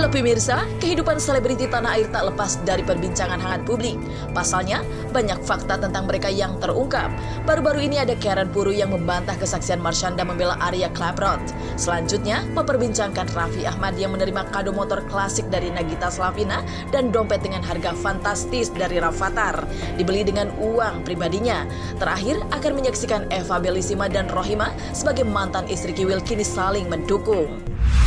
Pemirsa, kehidupan selebriti tanah air tak lepas dari perbincangan hangat publik. Pasalnya, banyak fakta tentang mereka yang terungkap. Baru-baru ini ada Karen Puru yang membantah kesaksian Marshanda membela Aria Claprot. Selanjutnya, memperbincangkan Raffi Ahmad yang menerima kado motor klasik dari Nagita Slavina dan dompet dengan harga fantastis dari Rafathar, dibeli dengan uang pribadinya. Terakhir, akan menyaksikan Eva Bellissima dan Rohima sebagai mantan istri Kiwil kini saling mendukung.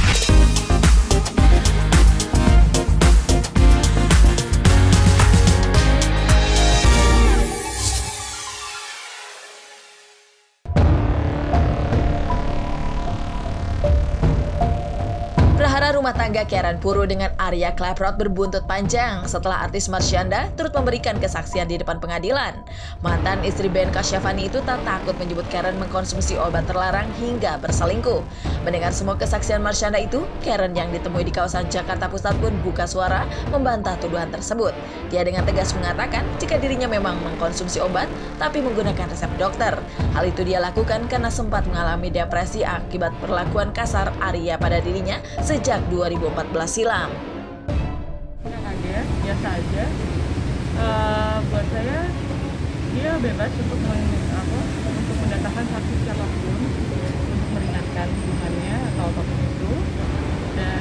Prahara rumah tangga Karen Puru dengan Aria Claprot berbuntut panjang setelah artis Marshanda turut memberikan kesaksian di depan pengadilan. Mantan istri Ben Kasyafani itu tak takut menyebut Karen mengkonsumsi obat terlarang hingga berselingkuh. Mendengar semua kesaksian Marshanda itu, Karen yang ditemui di kawasan Jakarta Pusat pun buka suara membantah tuduhan tersebut. Dia dengan tegas mengatakan jika dirinya memang mengkonsumsi obat tapi menggunakan resep dokter. Hal itu dia lakukan karena sempat mengalami depresi akibat perlakuan kasar Aria pada dirinya sejak 2014 silam. Kaget, biasa aja. Buat saya, dia bebas untuk mendatangkan saksi siapapun untuk meringankan hubungannya atau apapun itu. Dan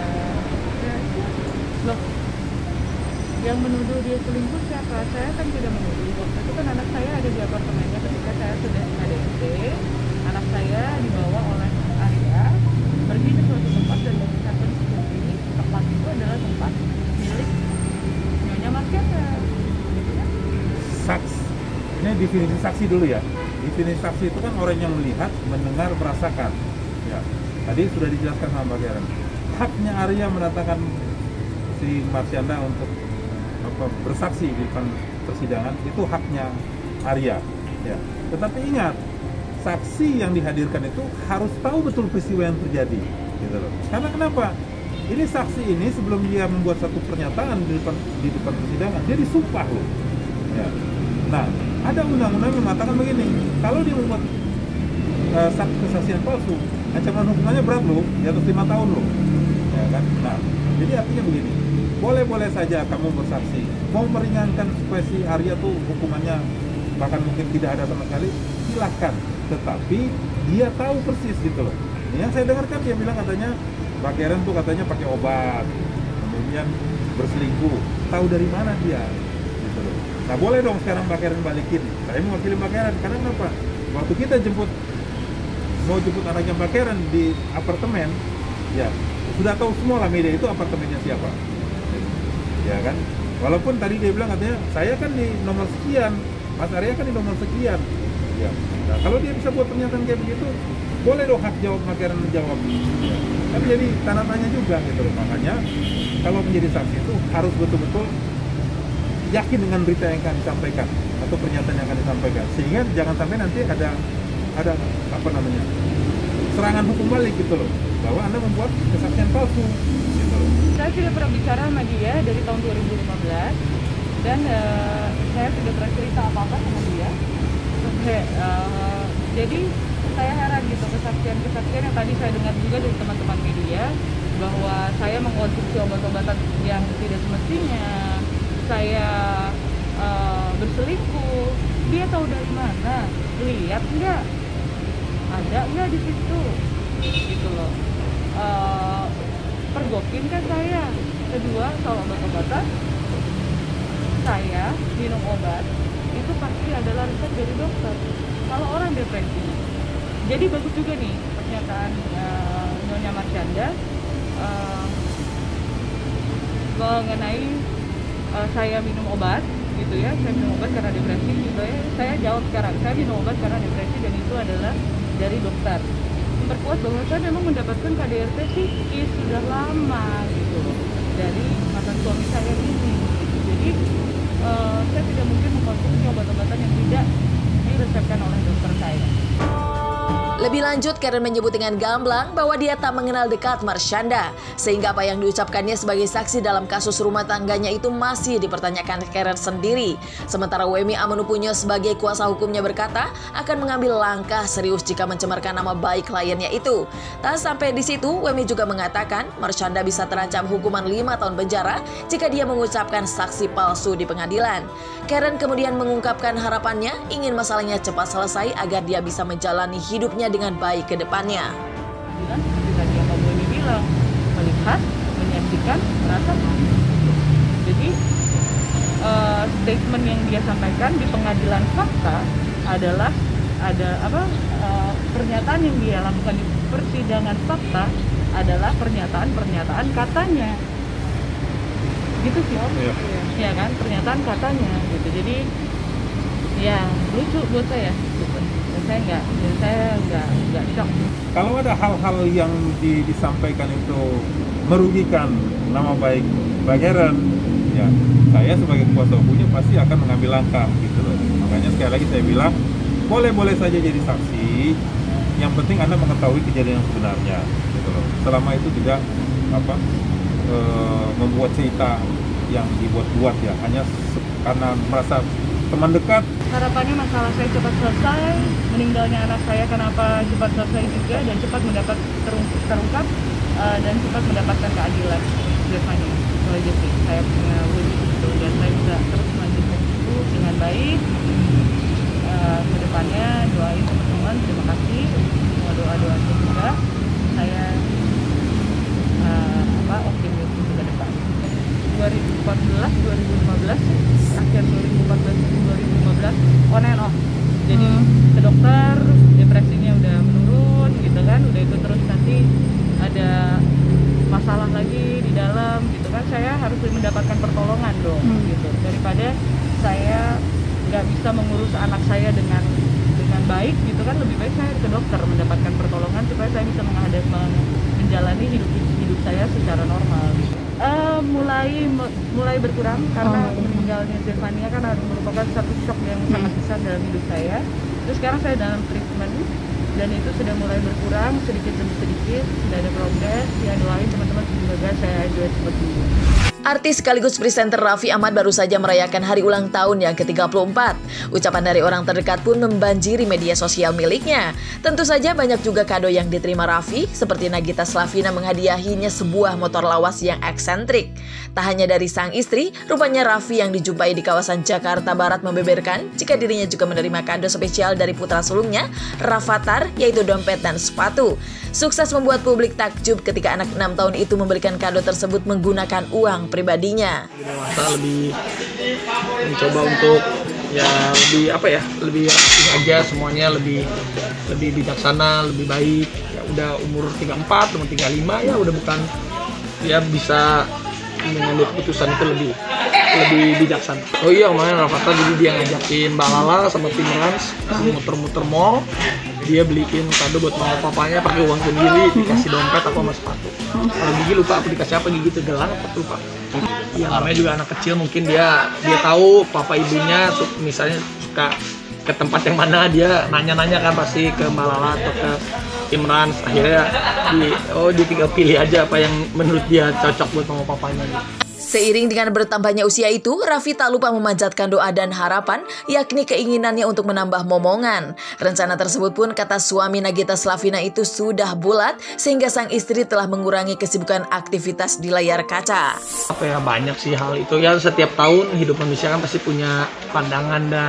loh, yang menuduh dia selingkuh siapa? Saya kan tidak menuduh. Waktu itu kan anak saya ada di apartemennya ketika saya sudah ADRT. Anak saya dibawa oleh Aria pergi ke suatu tempat dan mengisahkan security. Tempat itu adalah tempat milik Nyonya Marshanda. Saksi, ini definisi saksi dulu ya. Definisi saksi itu kan orang yang melihat, mendengar, merasakan. Ya, tadi sudah dijelaskan sama Mbak Karen. Haknya Aria mendatangkan si Marshanda untuk bersaksi di depan persidangan itu haknya Aria. Ya, tetapi ingat, saksi yang dihadirkan itu harus tahu betul peristiwa yang terjadi, gitu loh. Karena kenapa? Ini saksi ini sebelum dia membuat satu pernyataan di depan persidangan, dia disumpah loh. Ya. Nah, ada undang-undang yang mengatakan begini, kalau dia membuat kesaksian palsu, ancaman hukumannya berat loh, di atas 5 tahun loh. Ya kan? Nah, jadi artinya begini, boleh-boleh saja kamu bersaksi, mau meringankan supaya si Aria tuh hukumannya bahkan mungkin tidak ada sama sekali, silahkan. Tetapi dia tahu persis gitu loh. Yang saya dengarkan dia bilang katanya Mbak Karen tuh katanya pakai obat, kemudian berselingkuh. Tahu dari mana dia? Gitu loh. Nah boleh dong sekarang Mbak Karen balikin. Saya mewakili Mbak Karen karena kenapa? Waktu kita mau jemput anaknya Mbak Karen di apartemen, ya sudah tahu semua lah media itu apartemennya siapa. Ya kan? Walaupun tadi dia bilang katanya saya kan di nomor sekian, Mas Arya kan di nomor sekian. Ya. Nah, kalau dia bisa buat pernyataan kayak begitu, boleh dong hak jawab Mbak Karen menjawab. Ya. Tapi jadi tanda tanya juga gitu loh. Makanya kalau menjadi saksi itu harus betul-betul yakin dengan berita yang akan disampaikan atau pernyataan yang akan disampaikan, sehingga jangan sampai nanti ada serangan hukum balik gitu loh, bahwa Anda membuat kesaksian palsu gitu loh. Saya sudah pernah bicara sama dia dari tahun 2015 dan saya sudah pernah cerita apa-apa sama dia. Jadi saya heran gitu kesaksian yang tadi saya dengar juga dari teman-teman media bahwa saya mengkonsumsi obat-obatan yang tidak semestinya, saya berselingkuh. Dia tahu dari mana? Lihat nggak? Ada nggak di situ? Gitu loh. Pergokin kan saya. Kedua, soal obat-obatan, saya minum obat itu pasti adalah resep dari dokter. Kalau orang depresi, jadi bagus juga nih pernyataan Nyonya Marshanda mengenai saya minum obat gitu ya, saya minum obat karena depresi gitu ya. Saya jawab sekarang, saya minum obat karena depresi dan itu adalah dari dokter. Memperkuat bahwa saya memang mendapatkan KDRT psikis sudah lama gitu loh dari mantan suami saya ini. Jadi saya tidak mungkin mengkonsumsi obat-obatan yang tidak diresepkan oleh dokter saya. Lebih lanjut, Karen menyebut dengan gamblang bahwa dia tak mengenal dekat Marsyanda, sehingga apa yang diucapkannya sebagai saksi dalam kasus rumah tangganya itu masih dipertanyakan Karen sendiri. Sementara Wemi Amenupunyo sebagai kuasa hukumnya berkata akan mengambil langkah serius jika mencemarkan nama baik kliennya itu. Tak sampai di situ, Wemi juga mengatakan Marsyanda bisa terancam hukuman 5 tahun penjara jika dia mengucapkan saksi palsu di pengadilan. Karen kemudian mengungkapkan harapannya ingin masalahnya cepat selesai agar dia bisa menjalani hidupnya dengan baik ke depannya. Seperti tadi yang Mbak Wemi bilang, melihat, menyaksikan, merasakan. Jadi statement yang dia sampaikan di pengadilan fakta adalah pernyataan yang dia lakukan di persidangan fakta adalah pernyataan katanya. Gitu sih Om. Ya kan, pernyataan katanya gitu. Jadi ya lucu buat saya gitu. Dan saya nggak shock. Kalau ada hal-hal yang disampaikan itu merugikan nama baik Mbak Karen, ya saya sebagai kuasa hukumnya pasti akan mengambil langkah gitu loh. Makanya sekali lagi saya bilang boleh saja jadi saksi, yang penting Anda mengetahui kejadian yang sebenarnya gitu loh. Selama itu tidak membuat cerita yang dibuat-buat ya, hanya karena merasa teman dekat. Harapannya masalah saya cepat selesai, meninggalnya anak saya kenapa cepat selesai juga, dan cepat mendapat terungkap dan cepat mendapatkan keadilan. Biasanya itu aja sih saya punya wujud itu, dan saya bisa terus melanjutkan itu dengan baik. Kedepannya doain teman-teman, terima kasih semua doa-doanya juga. Saya optimis ke depan. 2014, 2015, akhir 2014, 2015 on and off. Jadi ke dokter, depresinya udah menurun gitu kan, udah itu terus nanti ada masalah lagi di dalam gitu kan, saya harus mendapatkan pertolongan dong gitu. Daripada saya nggak bisa mengurus anak saya dengan baik gitu kan, lebih baik saya ke dokter mendapatkan pertolongan supaya saya bisa menjalani hidup saya secara normal gitu. Mulai berkurang karena meninggalnya Zefania kan merupakan satu shock yang sangat besar dalam hidup saya. Terus sekarang saya dalam treatment dan itu sudah mulai berkurang sedikit demi sedikit, sudah ada progres. Ya doain teman-teman semoga saya juga cepat sembuh. Artis sekaligus presenter Raffi Ahmad baru saja merayakan hari ulang tahun yang ke-34. Ucapan dari orang terdekat pun membanjiri media sosial miliknya. Tentu saja banyak juga kado yang diterima Raffi, seperti Nagita Slavina menghadiahinya sebuah motor lawas yang eksentrik. Tak hanya dari sang istri, rupanya Raffi yang dijumpai di kawasan Jakarta Barat membeberkan jika dirinya juga menerima kado spesial dari putra sulungnya, Rafathar, yaitu dompet dan sepatu. Sukses membuat publik takjub ketika anak 6 tahun itu memberikan kado tersebut menggunakan uang pribadinya. Dewasa lebih mencoba untuk lebih rapih aja semuanya, lebih bijaksana, lebih baik. Ya udah umur 34, umur 35 ya udah bukan ya bisa mengambil keputusan itu lebih bijaksana. Oh iya, kemarin Rafathar jadi dia ngajakin Mbak Lala sama Tim Rans muter-muter mall. Dia beliin kado buat mama papanya pakai uang sendiri, dikasih dompet apa sama sepatu. Kalau Gigi lupa aku dikasih apa, Gigi tegelang apa lupa. Ya namanya juga anak kecil, mungkin dia tahu papa ibunya misalnya suka ke tempat yang mana, dia nanya-nanya kan pasti ke Mbak Lala atau ke Tim Rans. Akhirnya dia tinggal pilih aja apa yang menurut dia cocok buat mama papanya gitu. Seiring dengan bertambahnya usia itu, Raffi tak lupa memanjatkan doa dan harapan, yakni keinginannya untuk menambah momongan. Rencana tersebut pun kata suami Nagita Slavina itu sudah bulat, sehingga sang istri telah mengurangi kesibukan aktivitas di layar kaca. Banyak sih hal itu ya, setiap tahun hidup manusia kan pasti punya pandangan dan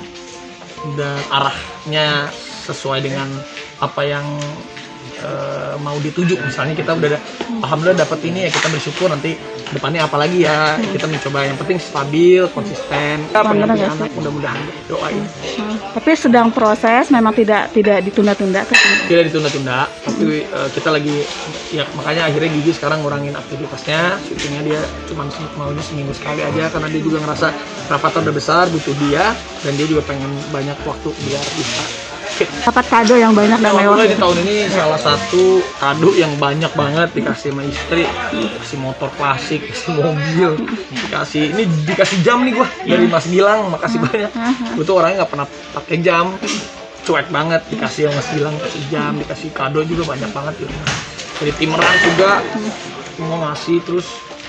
arahnya sesuai dengan apa yang mau dituju. Misalnya kita udah alhamdulillah dapat ini ya, kita bersyukur, nanti depannya apalagi ya kita mencoba, yang penting stabil, konsisten. Anak mudah-mudahan doain. Tapi sedang proses, memang tidak ditunda-tunda kan? Tidak ditunda-tunda, tapi kita lagi ya, makanya akhirnya Gigi sekarang ngurangin aktivitasnya, syutingnya dia cuma maunya seminggu sekali aja, karena dia juga ngerasa Rafathar udah besar, butuh dia, dan dia juga pengen banyak waktu biar bisa dapat kado yang banyak dan mewah. Di tahun ini salah satu kado yang banyak banget dikasih sama istri, dikasih motor klasik, dikasih mobil, dikasih jam nih gua dari Mas Gilang, makasih banyak. Gue tuh orangnya nggak pernah pakai jam, cuek banget, dikasih yang Mas bilang, dikasih jam, dikasih kado juga banyak banget di rumah. Dari timeran juga semua ngasih, terus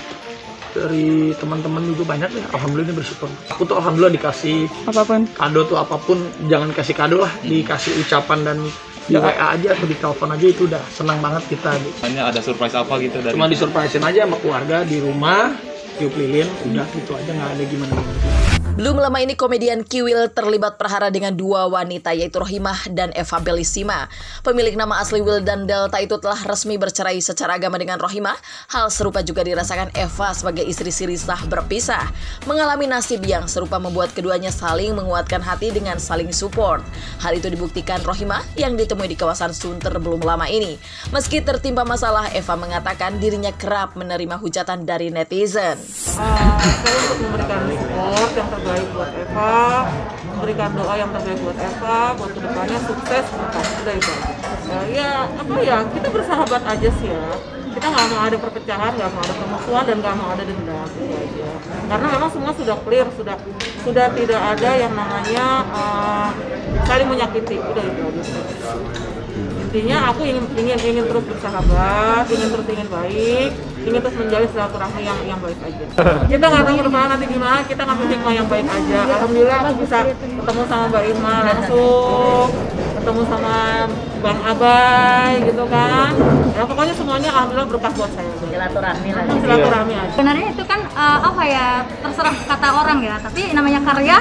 dari teman-teman juga banyak ya. Alhamdulillah ini bersyukur. Aku tuh alhamdulillah dikasih Apapun. kado tuh apapun, jangan kasih kado lah, dikasih ucapan dan di WA aja atau di telepon aja itu udah senang banget kita. Hanya ada surprise apa gitu dari? Cuma disurprisein aja sama keluarga di rumah, tiup lilin, udah gitu aja, nggak ada gimana-gimana. Belum lama ini komedian Kiwil terlibat perhara dengan dua wanita yaitu Rohimah dan Eva Belissima. Pemilik nama asli Wil dan Delta itu telah resmi bercerai secara agama dengan Rohimah. Hal serupa juga dirasakan Eva sebagai istri siri sah berpisah. Mengalami nasib yang serupa membuat keduanya saling menguatkan hati dengan saling support. Hal itu dibuktikan Rohimah yang ditemui di kawasan Sunter belum lama ini. Meski tertimpa masalah, Eva mengatakan dirinya kerap menerima hujatan dari netizen. Saya untuk memberikan support yang terbaik buat Eva, memberikan doa yang terbaik buat Eva, buat kedepannya sukses, udah itu. Kita bersahabat aja sih ya. Kita nggak mau ada perpecahan, nggak mau ada permusuhan, dan nggak mau ada dendam, itu aja. Karena memang semua sudah clear, sudah tidak ada yang namanya saling menyakiti, udah itu aja. Intinya aku ingin terus bersahabat, ingin baik, ingin terus menjalin silaturahmi yang baik aja. Kita nggak tahu depan nanti gimana, kita ngambil hikmah yang baik aja. Alhamdulillah aku bisa ketemu sama Mbak Irma langsung, ketemu sama Bang Abai gitu kan. Ya pokoknya semuanya alhamdulillah berkah buat saya. Silaturahmi lah. Silaturahmi aja. Sebenarnya itu kan terserah kata orang ya, tapi namanya karya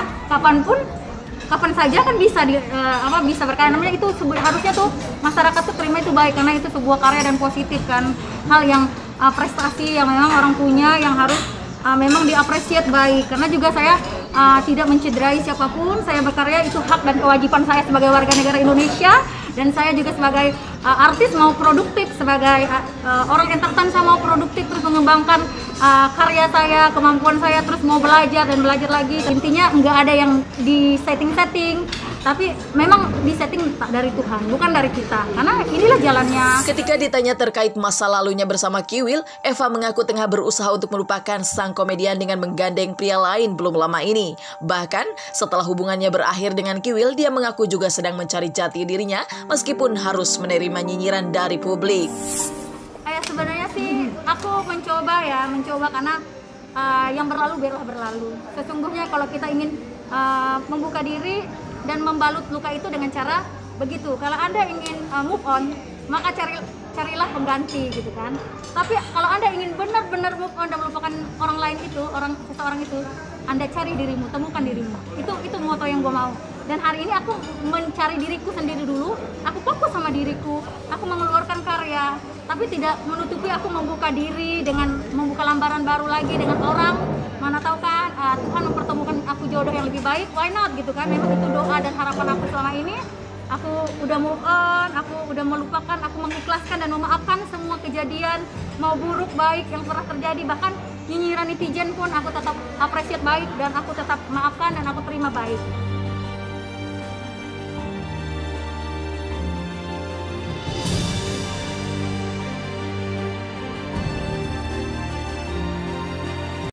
kapan saja kan bisa bisa berkarya. Namanya itu harusnya tuh masyarakat tuh terima itu baik, karena itu sebuah karya dan positif kan, hal yang prestasi yang memang orang punya yang harus memang diapresiasi baik. Karena juga saya tidak mencederai siapapun, saya berkarya itu hak dan kewajiban saya sebagai warga negara Indonesia, dan saya juga sebagai artis mau produktif, sebagai orang entertain saya mau produktif, terus mengembangkan karya saya, kemampuan saya, terus mau belajar dan belajar lagi. Intinya nggak ada yang di setting, tapi memang di setting dari Tuhan, bukan dari kita, karena inilah jalannya. Ketika ditanya terkait masa lalunya bersama Kiwil, Eva mengaku tengah berusaha untuk melupakan sang komedian dengan menggandeng pria lain belum lama ini. Bahkan setelah hubungannya berakhir dengan Kiwil, dia mengaku juga sedang mencari jati dirinya meskipun harus menerima nyinyiran dari publik. Sebenarnya sih aku mencoba karena yang berlalu biarlah berlalu. Sesungguhnya kalau kita ingin membuka diri dan membalut luka itu dengan cara begitu. Kalau Anda ingin move on, maka carilah pengganti gitu kan. Tapi kalau Anda ingin benar-benar move on dan melupakan orang lain itu, seseorang itu, Anda cari dirimu, temukan dirimu. Itu moto yang gue mau. Dan hari ini aku mencari diriku sendiri dulu. Aku fokus sama diriku. Aku mengeluarkan karya, tapi tidak menutupi aku membuka diri dengan membuka lambaran baru lagi dengan orang. Mana tahu kan Tuhan mempertemukan aku jodoh yang lebih baik, why not gitu kan. Memang itu doa dan harapan aku selama ini. Aku udah move on, aku udah melupakan, aku mengikhlaskan dan memaafkan semua kejadian, mau buruk baik yang pernah terjadi. Bahkan nyinyiran netizen pun aku tetap apresiasi baik, dan aku tetap maafkan dan aku terima baik.